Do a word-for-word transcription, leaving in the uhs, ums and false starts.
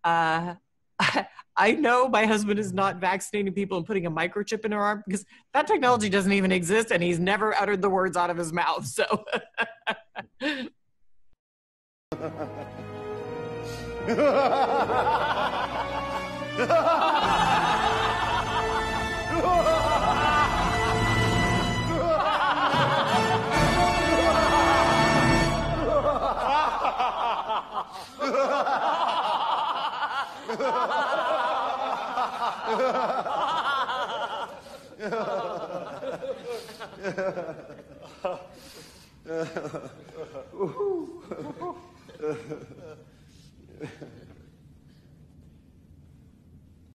Uh, I know my husband is not vaccinating people and putting a microchip in her arm because that technology doesn't even exist, and he's never uttered the words out of his mouth. So. Ooh.